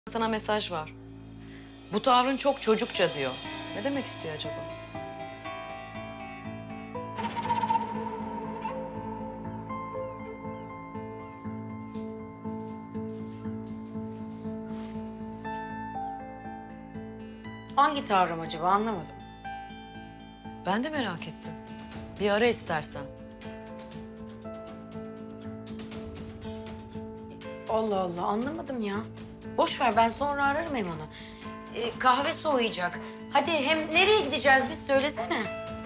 Sana mesaj var. Bu tavrın çok çocukça diyor. Ne demek istiyor acaba? Hangi tavrım acaba anlamadım. Ben de merak ettim. Bir ara istersen. Allah Allah anlamadım ya. Boş ver ben sonra ararım hem onu. Kahve soğuyacak. Hadi hem nereye gideceğiz biz söylesene.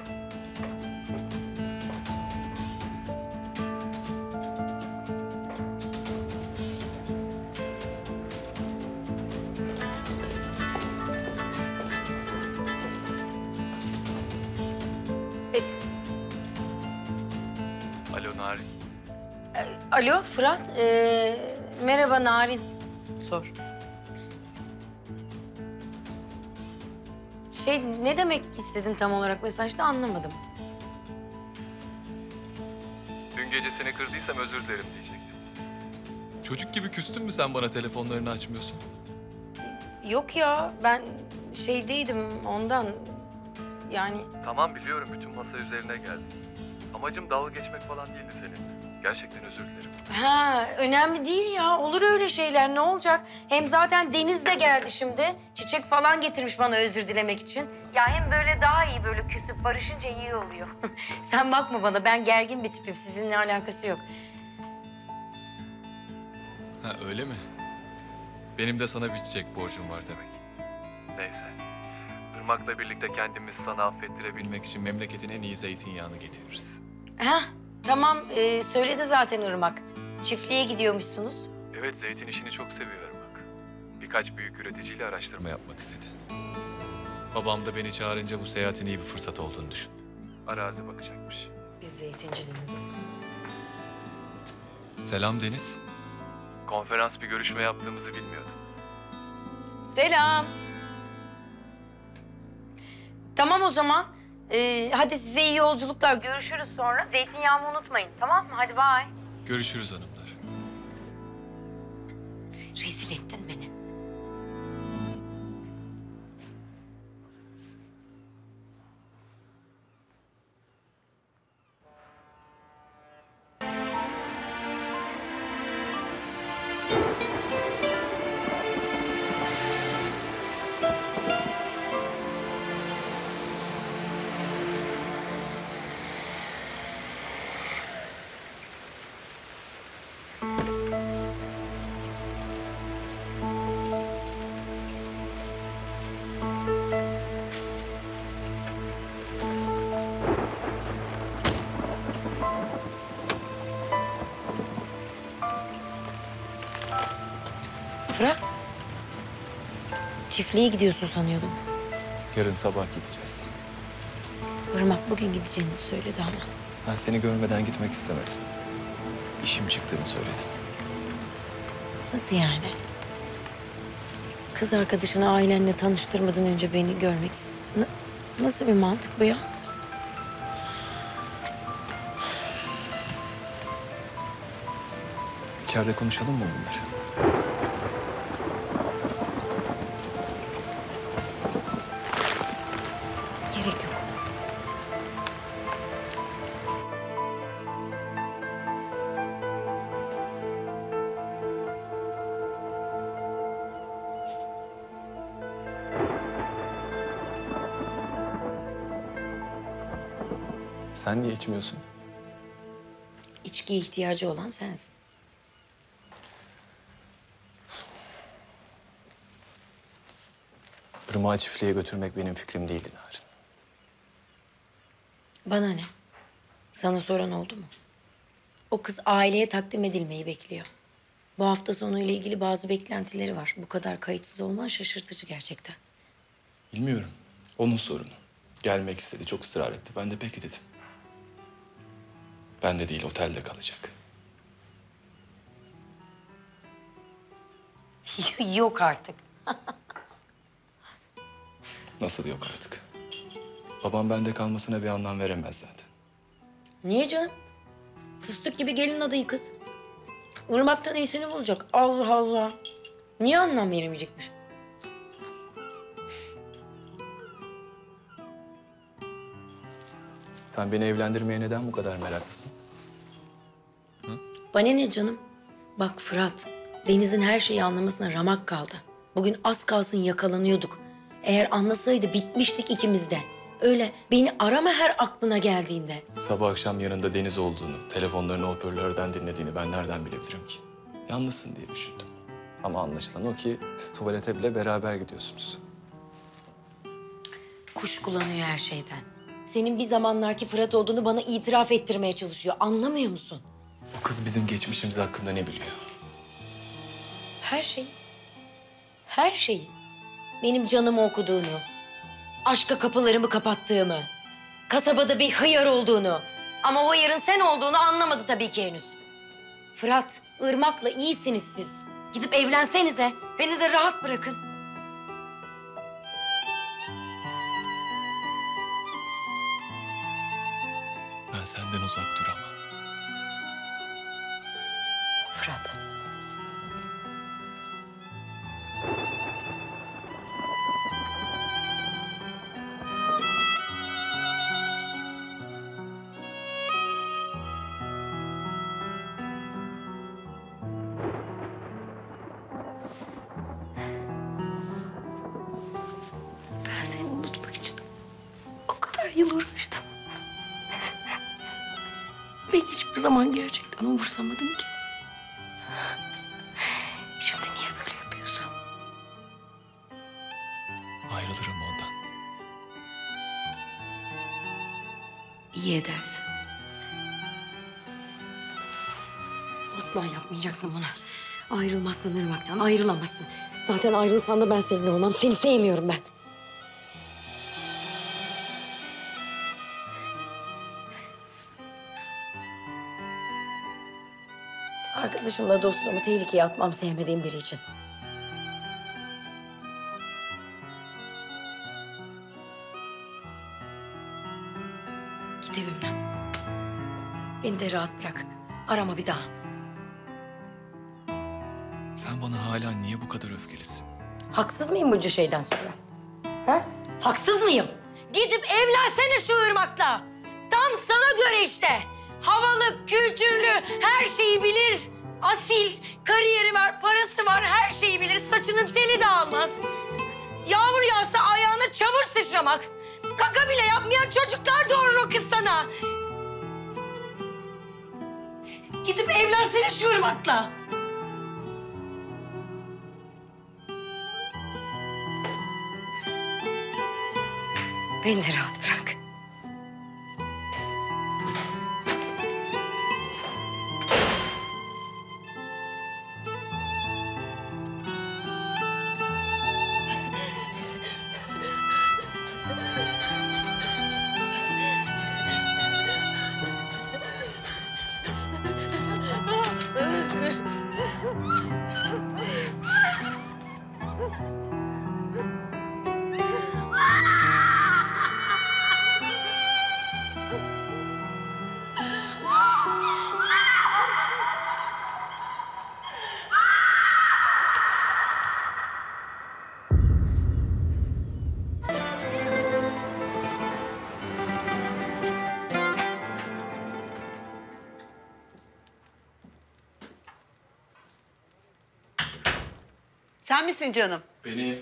Alo Narin. Alo Fırat. Merhaba Narin. Sor. Ne demek istedin tam olarak mesajda anlamadım. Dün gece seni kırdıysam özür dilerim diyecektim. Çocuk gibi küstün mü sen bana telefonlarını açmıyorsun? Yok ya ben şeydeydim ondan yani. Tamam biliyorum bütün masa üzerine geldi. Amacım dalga geçmek falan değildi seninle. Gerçekten özür dilerim. Ha önemli değil ya olur öyle şeyler ne olacak? Hem zaten Deniz de geldi şimdi. Çiçek falan getirmiş bana özür dilemek için. Ya hem böyle daha iyi böyle küsüp barışınca iyi oluyor. Sen bakma bana ben gergin bir tipim sizinle alakası yok. Ha öyle mi? Benim de sana bir çiçek borcum var demek. Neyse. Irmak'la birlikte kendimizi sana affettirebilmek. Bilmek için memleketin en iyi zeytinyağını getiririz. Ha tamam söyledi zaten Irmak. Çiftliğe gidiyormuşsunuz. Evet zeytin işini çok seviyor Irmak. Birkaç büyük üreticiyle araştırma yap. Yapmak istedi. Babam da beni çağırınca bu seyahatin iyi bir fırsat olduğunu düşündü. Arazi bakacakmış. Biz zeytinciliğimize. Selam Deniz. Konferans bir görüşme yaptığımızı bilmiyordum. Selam. Tamam o zaman. Hadi size iyi yolculuklar. Görüşürüz sonra. Zeytinyağımı unutmayın tamam mı? Hadi bay. Görüşürüz hanımlar. Rezil ettin beni. Fırat. Çiftliğe gidiyorsun sanıyordum. Yarın sabah gideceğiz. Irmak bugün gideceğini söyledi ama. Ben seni görmeden gitmek istemedim. İşim çıktığını söyledim. Nasıl yani? Kız arkadaşını ailenle tanıştırmadan önce beni görmek... Nasıl bir mantık bu ya? İçeride konuşalım mı bunları? Gerek yok. Sen niye içmiyorsun? İçkiye ihtiyacı olan sensin. Irmak'ı çiftliğe götürmek benim fikrim değildi Narin. Bana ne? Sana soran oldu mu? O kız aileye takdim edilmeyi bekliyor. Bu hafta sonu ile ilgili bazı beklentileri var. Bu kadar kayıtsız olman şaşırtıcı gerçekten. Bilmiyorum. Onun sorunu. Gelmek istedi, çok ısrar etti. Ben de peki dedim. Ben de değil, otelde kalacak. Yok artık. Nasıl yok artık? Babam bende kalmasına bir anlam veremez zaten. Niye canım? Fıstık gibi gelin adayı kız. Irmak'tan iyisini bulacak. Allah Allah. Niye anlam veremeyecekmiş? Sen beni evlendirmeye neden bu kadar meraklısın? Bana ne canım? Bak Fırat, Deniz'in her şeyi anlamasına ramak kaldı. Bugün az kalsın yakalanıyorduk. Eğer anlasaydı bitmiştik ikimiz de. Öyle beni arama her aklına geldiğinde. Sabah akşam yanında Deniz olduğunu, telefonlarını hoparlörden dinlediğini ben nereden bilebilirim ki? Yalnızsın diye düşündüm. Ama anlaşılan o ki siz tuvalete bile beraber gidiyorsunuz. Kuşkulanıyor her şeyden. Senin bir zamanlarki Fırat olduğunu bana itiraf ettirmeye çalışıyor. Anlamıyor musun? O kız bizim geçmişimiz hakkında ne biliyor? Her şeyi. Her şeyi. Benim canımı okuduğunu, aşka kapılarımı kapattığımı, kasabada bir hıyar olduğunu. Ama o hıyarın sen olduğunu anlamadı tabii ki henüz. Fırat, Irmak'la iyisiniz siz. Gidip evlensenize. Beni de rahat bırakın. Ben senden uzak duramam. Fırat. Ben seni unutmak için o kadar yıl uğraştım. Ben hiçbir zaman gerçekten umursamadım ki. Şimdi niye böyle yapıyorsun? Ayrılırım ondan. İyi edersin. Asla yapmayacaksın bunu. Ayrılmazsın Irmak'tan, ayrılamazsın. Zaten ayrılsan da ben seninle olmam. Seni sevmiyorum ben. Arkadaşımla dostluğumu tehlikeye atmam sevmediğim biri için. Git evimden. Beni de rahat bırak. Arama bir daha. Sen bana hala niye bu kadar öfkelisin? Haksız mıyım bunca şeyden sonra? Ha? Haksız mıyım? Gidip evlensene şu Irmak'la. Tam sana göre işte. Havalı, kültürlü, her şeyi bilir. Asil, kariyeri var, parası var, her şeyi bilir. Saçının teli dağılmaz. Yağmur yağsa ayağına çamur sıçramaz. Kaka bile yapmayan çocuklar doğurur o kız sana. Gidip evlensene şu Irmak'la. Beni de rahat bırak. Sen misin canım? Beni...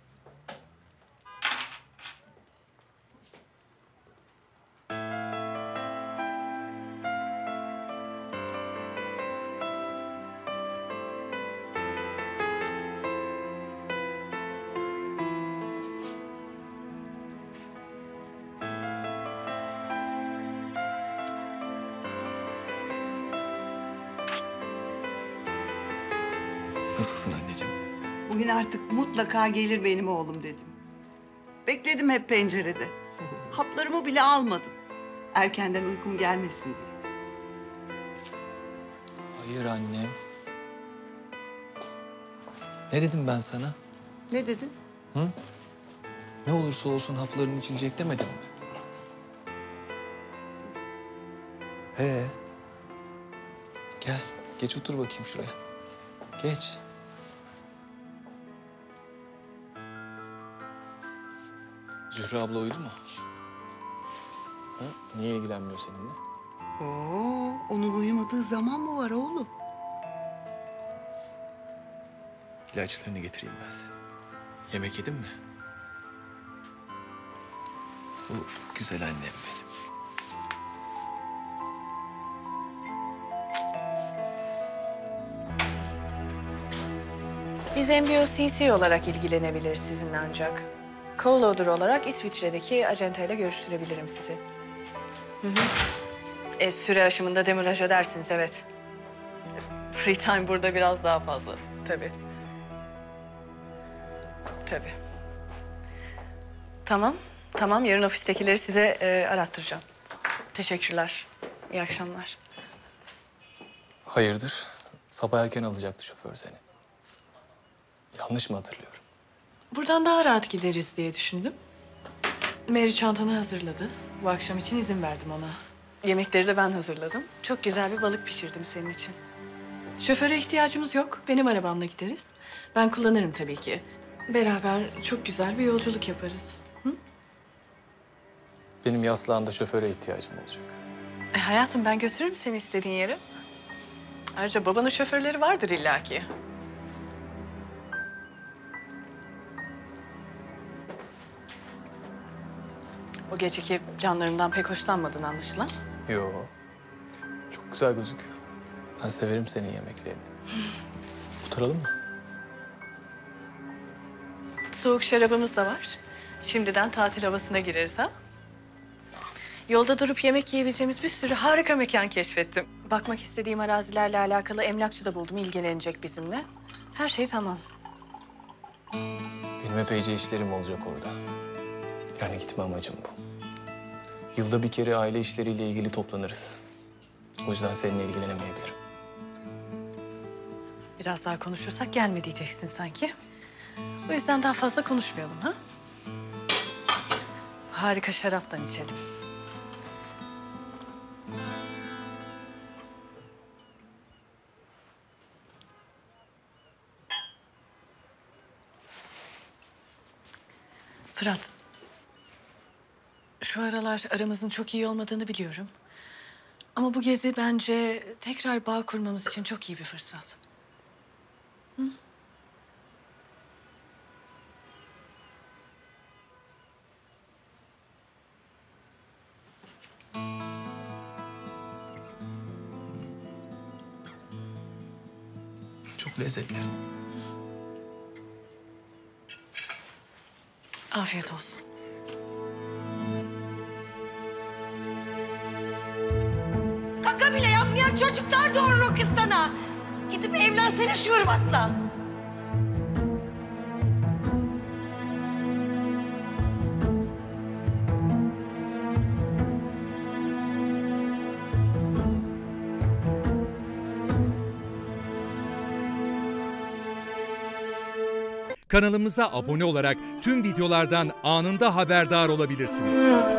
Nasılsın anneciğim? Bugün artık mutlaka gelir benim oğlum dedim. Bekledim hep pencerede. Haplarımı bile almadım. Erkenden uykum gelmesin diye. Hayır annem. Ne dedim ben sana? Ne dedin? Ne olursa olsun hapların içilecek demedim mi? Gel, geç otur bakayım şuraya. Geç. Zühre abla uyudu mu? Ha? Niye ilgilenmiyor seninle? Oo, onun uyumadığı zaman mı var oğlum? İlaçlarını getireyim ben sana. Yemek yedin mi? Güzel annem benim. Biz MBO-CC olarak ilgilenebiliriz sizinle ancak. Co-loader olarak İsviçre'deki acenteyle görüştürebilirim sizi. Süre aşımında demiraj ödersiniz, evet. Free time burada biraz daha fazla, tabii. Tabii. Tamam. Yarın ofistekileri size arattıracağım. Teşekkürler. İyi akşamlar. Hayırdır? Sabah erken alacaktı şoför seni. Yanlış mı hatırlıyorum? Buradan daha rahat gideriz diye düşündüm. Mary çantanı hazırladı. Bu akşam için izin verdim ona. Yemekleri de ben hazırladım. Çok güzel bir balık pişirdim senin için. Şoföre ihtiyacımız yok. Benim arabamla gideriz. Ben kullanırım tabii ki. Beraber çok güzel bir yolculuk yaparız. Hı? Benim yaslağında şoföre ihtiyacım olacak. Hayatım, ben götürürüm seni istediğin yere. Ayrıca babanın şoförleri vardır illaki. O geceki planlarımdan pek hoşlanmadın anlaşılan. Yo. Çok güzel gözüküyor. Ben severim senin yemeklerini. Oturalım mı? Soğuk şarabımız da var. Şimdiden tatil havasına gireriz ha. Yolda durup yemek yiyebileceğimiz bir sürü harika mekan keşfettim. Bakmak istediğim arazilerle alakalı emlakçı da buldum, ilgilenecek bizimle. Her şey tamam. Benim epeyce işlerim olacak orada. Yani gitme amacım bu. Yılda bir kere aile işleriyle ilgili toplanırız. O yüzden seninle ilgilenemeyebilirim. Biraz daha konuşursak gelme diyeceksin sanki. O yüzden daha fazla konuşmayalım ha. Harika şaraptan içelim. Fırat, şu aralar aramızın çok iyi olmadığını biliyorum. Ama bu gezi bence tekrar bağ kurmamız için çok iyi bir fırsat. Çok lezzetli. Afiyet olsun. Kaka bile yapmayan çocuklar doğurur o kız sana. Gidip evlensene şu Hırvat'la. Kanalımıza abone olarak tüm videolardan anında haberdar olabilirsiniz.